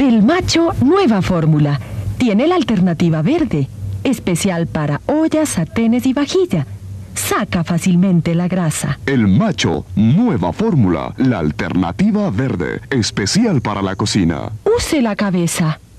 El Macho Nueva Fórmula. Tiene la alternativa verde, especial para ollas, sartenes y vajilla. Saca fácilmente la grasa. El Macho Nueva Fórmula, la alternativa verde, especial para la cocina. Use la cabeza.